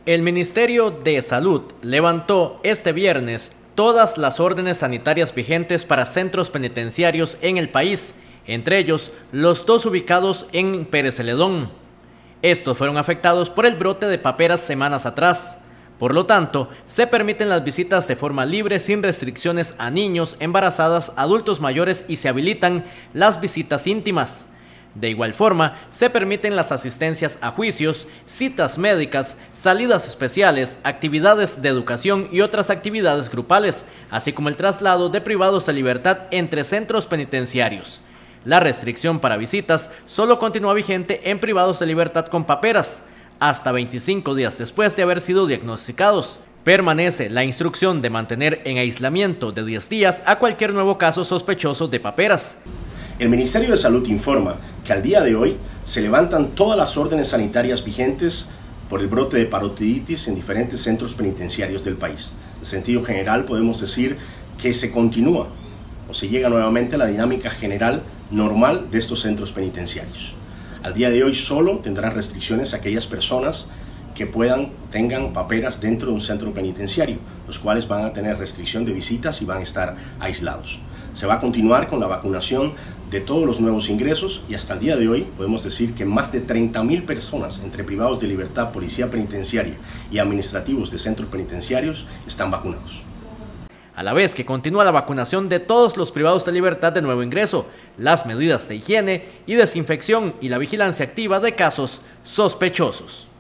El Ministerio de Salud levantó este viernes todas las órdenes sanitarias vigentes para centros penitenciarios en el país, entre ellos los dos ubicados en Pérez Celedón. Estos fueron afectados por el brote de paperas semanas atrás. Por lo tanto, se permiten las visitas de forma libre sin restricciones a niños, embarazadas, adultos mayores y se habilitan las visitas íntimas. De igual forma, se permiten las asistencias a juicios, citas médicas, salidas especiales, actividades de educación y otras actividades grupales, así como el traslado de privados de libertad entre centros penitenciarios. La restricción para visitas solo continúa vigente en privados de libertad con paperas, hasta 25 días después de haber sido diagnosticados. Permanece la instrucción de mantener en aislamiento de 10 días a cualquier nuevo caso sospechoso de paperas. El Ministerio de Salud informa que al día de hoy se levantan todas las órdenes sanitarias vigentes por el brote de parotiditis en diferentes centros penitenciarios del país. En sentido general podemos decir que se continúa o se llega nuevamente a la dinámica general normal de estos centros penitenciarios. Al día de hoy solo tendrán restricciones aquellas personas que tengan paperas dentro de un centro penitenciario, los cuales van a tener restricción de visitas y van a estar aislados. Se va a continuar con la vacunación de todos los nuevos ingresos y hasta el día de hoy podemos decir que más de 30.000 personas entre privados de libertad, policía penitenciaria y administrativos de centros penitenciarios están vacunados. A la vez que continúa la vacunación de todos los privados de libertad de nuevo ingreso, las medidas de higiene y desinfección y la vigilancia activa de casos sospechosos.